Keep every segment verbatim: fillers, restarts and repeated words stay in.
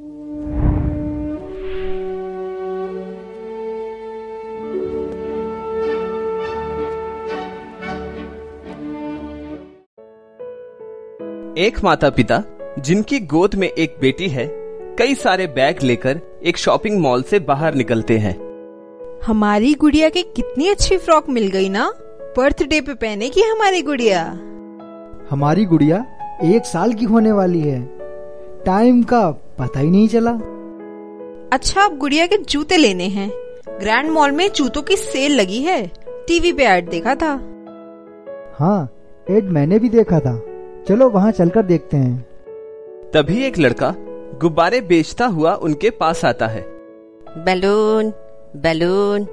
एक माता पिता जिनकी गोद में एक बेटी है, कई सारे बैग लेकर एक शॉपिंग मॉल से बाहर निकलते हैं। हमारी गुड़िया की कितनी अच्छी फ्रॉक मिल गई ना, बर्थडे पे पहने की हमारी गुड़िया। हमारी गुड़िया एक साल की होने वाली है, टाइम का पता ही नहीं चला। अच्छा, अब गुड़िया के जूते लेने हैं। ग्रैंड मॉल में जूतों की सेल लगी है, टीवी पे ऐड देखा था। हाँ, ऐड मैंने भी देखा था, चलो वहाँ चलकर देखते हैं। तभी एक लड़का गुब्बारे बेचता हुआ उनके पास आता है। बैलून बैलून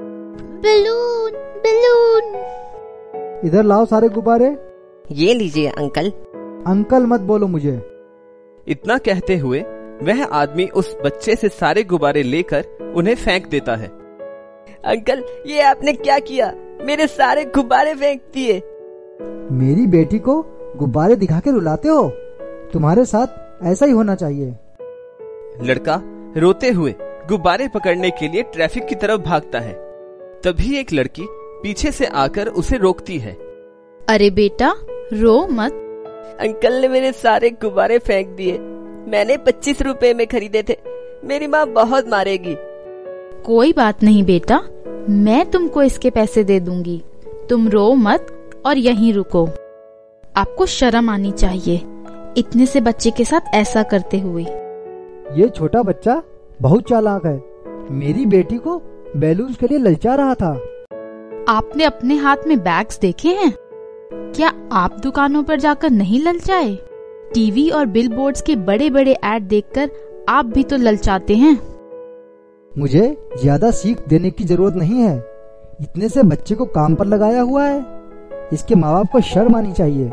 बलून बलून इधर लाओ सारे गुब्बारे। ये लीजिए अंकल। अंकल मत बोलो मुझे। इतना कहते हुए वह आदमी उस बच्चे से सारे गुब्बारे लेकर उन्हें फेंक देता है। अंकल, ये आपने क्या किया? मेरे सारे गुब्बारे फेंक दिए। मेरी बेटी को गुब्बारे दिखा के रुलाते हो? तुम्हारे साथ ऐसा ही होना चाहिए। लड़का रोते हुए गुब्बारे पकड़ने के लिए ट्रैफिक की तरफ भागता है। तभी एक लड़की पीछे से आकर उसे रोकती है। अरे बेटा, रो मत। अंकल ने मेरे सारे गुब्बारे फेंक दिए। मैंने पच्चीस रुपए में खरीदे थे। मेरी माँ बहुत मारेगी। कोई बात नहीं बेटा, मैं तुमको इसके पैसे दे दूंगी। तुम रो मत और यहीं रुको। आपको शर्म आनी चाहिए इतने से बच्चे के साथ ऐसा करते हुए। ये छोटा बच्चा बहुत चालाक है, मेरी बेटी को बैलून्स के लिए ललचा रहा था। आपने अपने हाथ में बैग्स देखे हैं? क्या आप दुकानों पर जाकर नहीं ललचाए? टीवी और बिलबोर्ड्स के बड़े बड़े ऐड देखकर आप भी तो ललचाते हैं। मुझे ज्यादा सीख देने की जरूरत नहीं है, इतने से बच्चे को काम पर लगाया हुआ है। इसके माँ बाप को शर्म आनी चाहिए।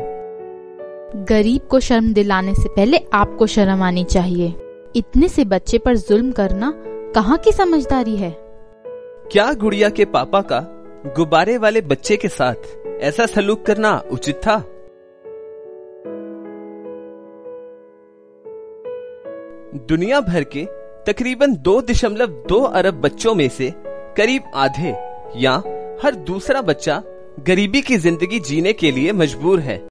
गरीब को शर्म दिलाने से पहले आपको शर्म आनी चाहिए। इतने से बच्चे पर जुल्म करना कहाँ की समझदारी है? क्या गुड़िया के पापा का गुब्बारे वाले बच्चे के साथ ऐसा सलूक करना उचित था? दुनिया भर के तकरीबन दो दशमलव दो अरब बच्चों में से करीब आधे या हर दूसरा बच्चा गरीबी की जिंदगी जीने के लिए मजबूर है।